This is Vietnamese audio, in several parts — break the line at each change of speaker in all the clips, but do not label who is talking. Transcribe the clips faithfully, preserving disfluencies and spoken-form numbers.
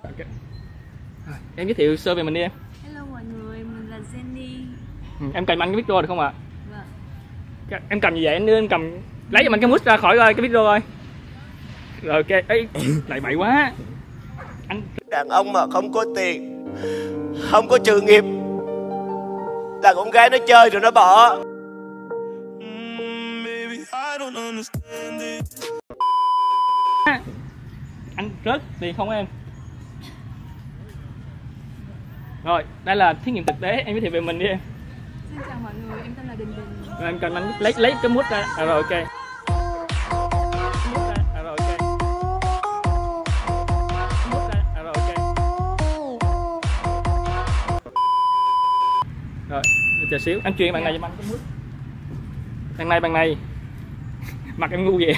Okay. Em giới thiệu sơ về mình đi em.
Hello mọi người, mình là Jenny.
Ừ, em cầm anh cái micro được không ạ?
Vâng.
Em cầm gì vậy? Anh đưa em cầm lấy cho mình cái mút ra khỏi cái micro coi. Rồi ok, ấy lại bậy quá. Anh
đàn ông mà không có tiền, không có sự nghiệp là con gái nó chơi rồi nó bỏ.
Anh rớt tiền không em? Rồi, đây là thí nghiệm thực tế, em giới thiệu về mình đi em.
Xin chào mọi người, em tên là Đình Đình.
Rồi em cần anh lấy lấy cái mút ra. À, rồi ok. Mút ra. À, rồi ok. Mút ra. À, rồi ok. Rồi, chờ xíu, anh truyền bạn này cho anh cái mút. Bạn này, bạn này. Mặt em ngu vậy.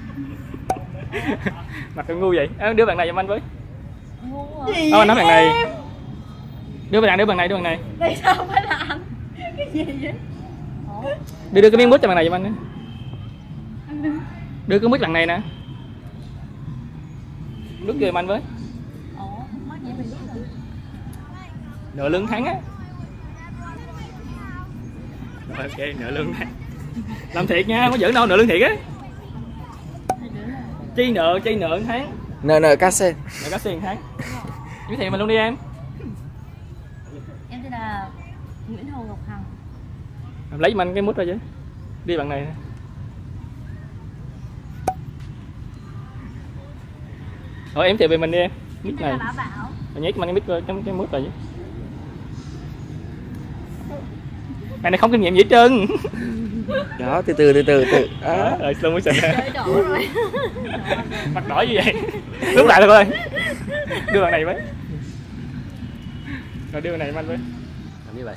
Mặt em ngu vậy. À, đưa bạn này cho anh với.
Ngu
à? Anh nói bạn này. Đưa bạn, đưa bạn này, đưa bạn này.
Đây sao phải là anh? Cái gì vậy? Ủa?
Đưa đưa cái miếng mút cho bạn này giùm anh nữa. Đưa cái mút bạn này nè. Nước giùm anh với.
Ủa, mất vậy mình biết rồi.
Nợ lương tháng á. Rồi ok, nợ lương tháng. Làm thiệt nha, không có giỡn đâu, nợ lương thiệt á. Chi nợ, chi nợ tháng.
Nợ nợ cá sen.
Nợ cá sen tháng. Giới thiệu mình luôn đi em.
Em tên là Nguyễn Hồ Ngọc Hằng.
Lấy giùm anh cái mút ra chứ. Đi bạn này. Rồi em thiệu về mình đi em. Mic này.
Bảo Bảo.
Rồi nhét cho anh cái mic cái cái mút rồi chứ. Bạn này không kinh nghiệm gì hết trơn.
Đó, từ từ từ từ từ.
Đó, rồi slow motion.
Chơi đổ rồi.
Mặt đỏ như vậy. Lúc lại thôi. Đưa bạn này với. Rồi đưa bạn này anh với.
Làm như vậy.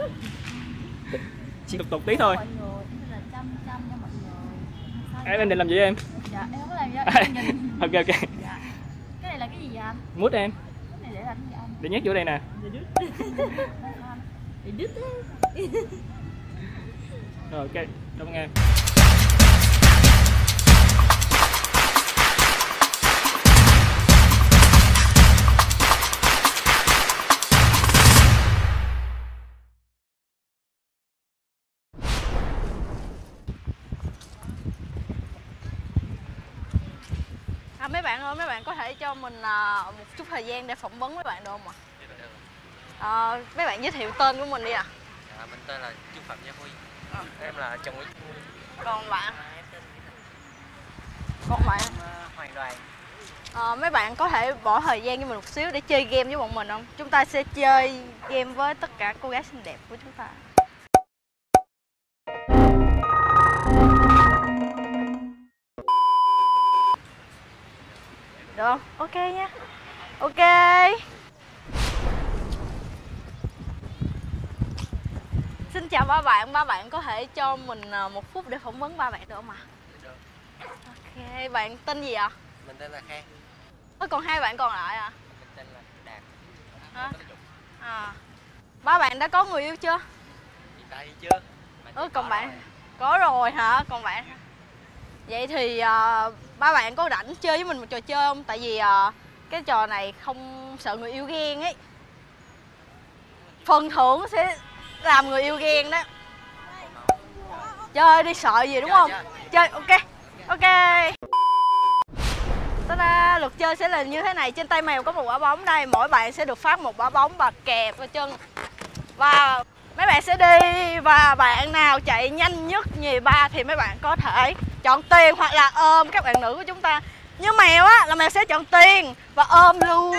Tục tục tí thôi.
Mọi người, em tên là Trâm Trâm cho mọi người.
Em em định làm gì em?
Dạ, em không có làm gì đâu, em nhìn.
Ok ok.
Dạ. Cái này là cái gì vậy anh?
Mút em.
Cái này để làm gì anh?
Để nhét vô đây nè.
Để đứt. Để đứt ấy.
Rồi ok, cảm ơn em.
À, mấy bạn ơi, mấy bạn có thể cho mình à, một chút thời gian để phỏng vấn mấy bạn được không ạ? À, mấy bạn giới thiệu tên của mình đi ạ. À.
À, mình tên là Trương Phạm Gia Huy. À. Em là Trần Nguyễn.
Còn bạn? Còn bạn?
Hoàng Đoàn.
À, mấy bạn có thể bỏ thời gian cho mình một xíu để chơi game với bọn mình không? Chúng ta sẽ chơi game với tất cả cô gái xinh đẹp của chúng ta. Được không? Ok nha. Ok. Xin chào ba bạn, ba bạn có thể cho mình một phút để phỏng vấn ba bạn được không ạ?
Được.
Ok, bạn tên gì ạ?
Mình tên là Khang.
Ơ, còn hai bạn còn lại à?
Mình tên là Đạt.
Hả? À. Ba bạn đã có người yêu chưa?
Hiện tại thì chưa.
Ơ, còn bạn? Rồi. Có rồi hả? Còn bạn? Vậy thì uh, ba bạn có rảnh chơi với mình một trò chơi không? Tại vì uh, cái trò này không sợ người yêu ghen ấy. Phần thưởng sẽ làm người yêu ghen đó. Chơi đi, sợ gì đúng không? Chơi, ok. Ok. Ta-da, luật chơi sẽ là như thế này. Trên tay mèo có một quả bóng đây. Mỗi bạn sẽ được phát một quả bóng và kẹp vào chân. Và mấy bạn sẽ đi. Và bạn nào chạy nhanh nhất nhì ba thì mấy bạn có thể chọn tiền hoặc là ôm các bạn nữ của chúng ta. Như mèo á là mèo sẽ chọn tiền và ôm luôn.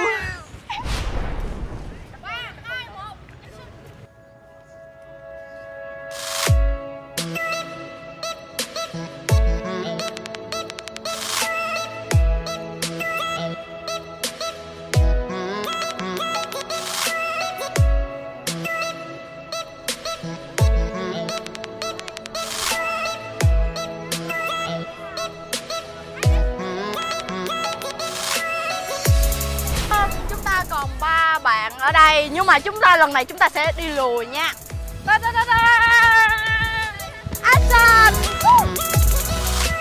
Ở đây nhưng mà chúng ta lần này chúng ta sẽ đi lùi nha. Da, da, da, da. Action.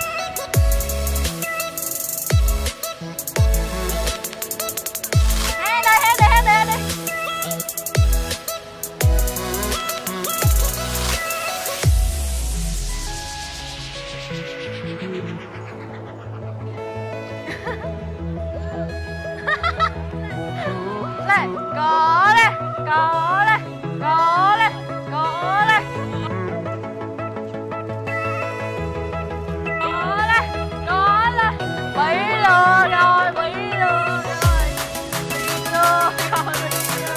Hey. Đây, có đây, có đây, có đây, có đây. Có đây, có đây. Bị lừa rồi, bị lừa rồi. Bị lừa rồi, bị lừa.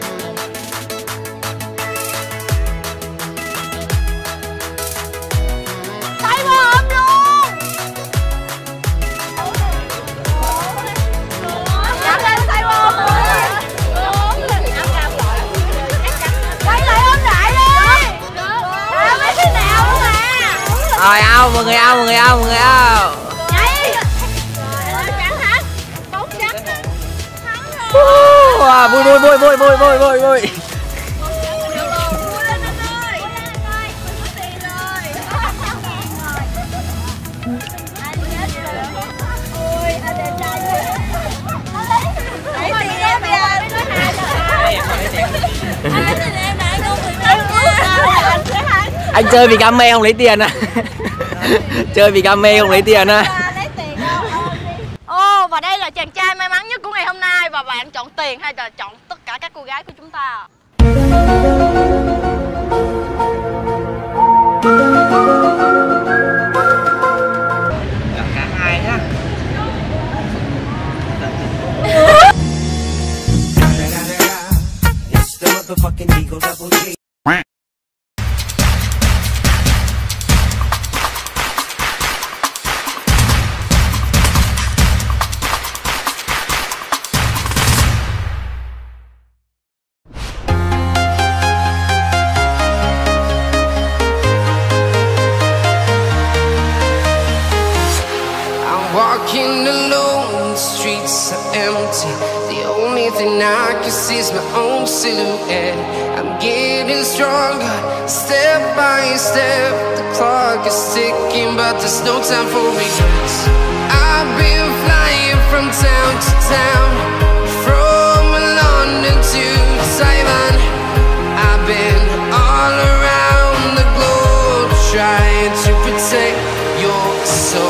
Tay vào ôm luôn. Nhắm lên tay vào ôm luôn. Quay lại ôm lại đi. Đã biết thế nào luôn à.
Rồi ao mọi người ao mọi người ao mọi người ao.
Nhảy. Cắn hết. Bóng trắng. Thắng rồi.
Wow, vui vui vui vui vui vui vui vui. Anh chơi vì đam mê không lấy tiền à? Chơi vì đam mê không lấy tiền à?
Ồ, và đây là chàng trai may mắn nhất của ngày hôm nay. Và bạn chọn tiền hay là chọn tất cả các cô gái của chúng ta?
Chọn cả hai nhá.
Walking alone, the streets are empty. The only thing I can see is my own silhouette. I'm getting stronger, step by step. The clock is ticking, but there's no time for regrets. I've been flying from town to town, from London to Taiwan. I've been all around the globe, trying to protect your soul.